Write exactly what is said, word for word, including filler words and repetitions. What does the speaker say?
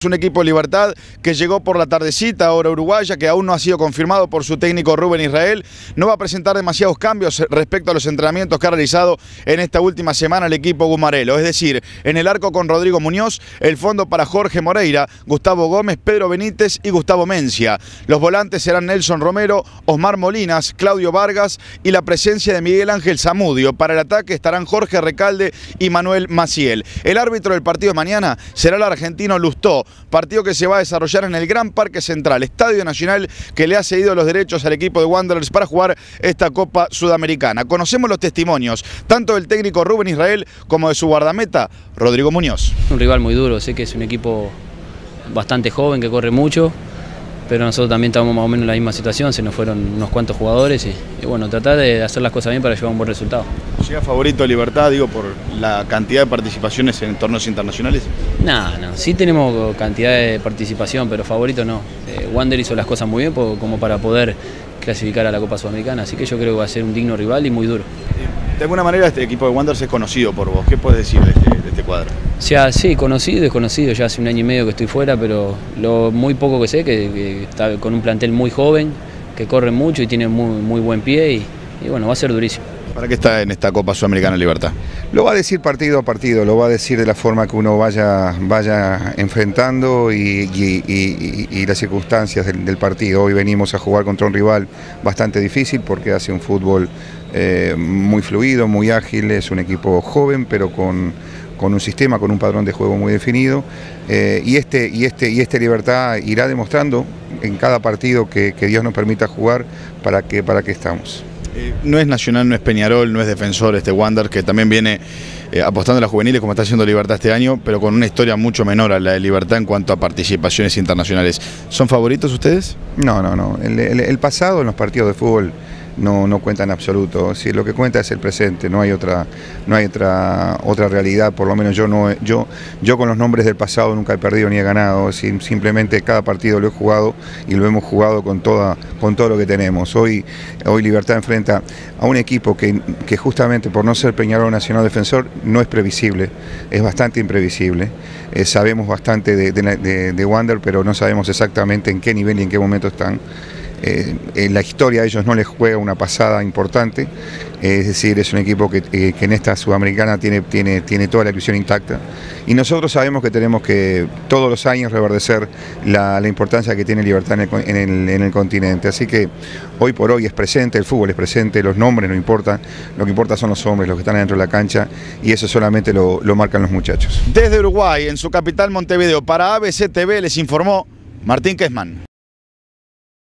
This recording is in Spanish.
Un equipo de Libertad que llegó por la tardecita, hora uruguaya, que aún no ha sido confirmado por su técnico Rubén Israel. No va a presentar demasiados cambios respecto a los entrenamientos que ha realizado en esta última semana el equipo gumarelo. Es decir, en el arco con Rodrigo Muñoz, el fondo para Jorge Moreira, Gustavo Gómez, Pedro Benítez y Gustavo Mencia. Los volantes serán Nelson Romero, Osmar Molinas, Claudio Vargas y la presencia de Miguel Ángel Zamudio. Para el ataque estarán Jorge Recalde y Manuel Maciel. El árbitro del partido de mañana será el argentino Lustó. Partido que se va a desarrollar en el Gran Parque Central, Estadio Nacional, que le ha cedido los derechos al equipo de Wanderers para jugar esta Copa Sudamericana. Conocemos los testimonios, tanto del técnico Rubén Israel como de su guardameta, Rodrigo Muñoz. Un rival muy duro, sé que es un equipo bastante joven, que corre mucho, pero nosotros también estamos más o menos en la misma situación, se nos fueron unos cuantos jugadores y, y bueno, tratar de hacer las cosas bien para llevar un buen resultado. ¿Llega favorito Libertad, digo, por la cantidad de participaciones en torneos internacionales? No, no, sí tenemos cantidad de participación, pero favorito no. Eh, Wander hizo las cosas muy bien como para poder clasificar a la Copa Sudamericana, así que yo creo que va a ser un digno rival y muy duro. De alguna manera este equipo de Wanderers es conocido por vos, ¿qué puedes decir de este, de este cuadro? O sea, sí, conocido y desconocido, ya hace un año y medio que estoy fuera, pero lo muy poco que sé, que, que está con un plantel muy joven, que corre mucho y tiene muy, muy buen pie y, y bueno, va a ser durísimo. ¿Para qué está en esta Copa Sudamericana Libertad? Lo va a decir partido a partido, lo va a decir de la forma que uno vaya, vaya enfrentando y, y, y, y las circunstancias del, del partido. Hoy venimos a jugar contra un rival bastante difícil porque hace un fútbol eh, muy fluido, muy ágil, es un equipo joven pero con, con un sistema, con un padrón de juego muy definido eh, y, este, y, este, y este Libertad irá demostrando en cada partido que, que Dios nos permita jugar para que, para que estamos. Eh, no es Nacional, no es Peñarol, no es Defensor este Wander, que también viene eh, apostando a las juveniles como está haciendo Libertad este año, pero con una historia mucho menor a la de Libertad en cuanto a participaciones internacionales. ¿Son favoritos ustedes? No, no, no. El, el, el pasado en los partidos de fútbol no, no cuenta en absoluto. Si lo que cuenta es el presente, no hay otra, no hay otra, otra realidad. Por lo menos yo no, yo, yo con los nombres del pasado nunca he perdido ni he ganado. Simplemente cada partido lo he jugado y lo hemos jugado con toda, con todo lo que tenemos. Hoy, hoy Libertad enfrenta a un equipo que, que justamente por no ser Peñarol Nacional Defensor no es previsible, es bastante imprevisible. Eh, sabemos bastante de, de, de, de Wander, pero no sabemos exactamente en qué nivel y en qué momento están. Eh, en la historia a ellos no les juega una pasada importante, eh, es decir, es un equipo que, eh, que en esta Sudamericana tiene, tiene, tiene toda la ilusión intacta y nosotros sabemos que tenemos que todos los años reverdecer la, la importancia que tiene Libertad en el, en, el, en el continente, así que hoy por hoy es presente, el fútbol es presente, los nombres no importan, lo que importa son los hombres, los que están dentro de la cancha y eso solamente lo, lo marcan los muchachos. Desde Uruguay, en su capital Montevideo, para A B C T V les informó Martín Kessman.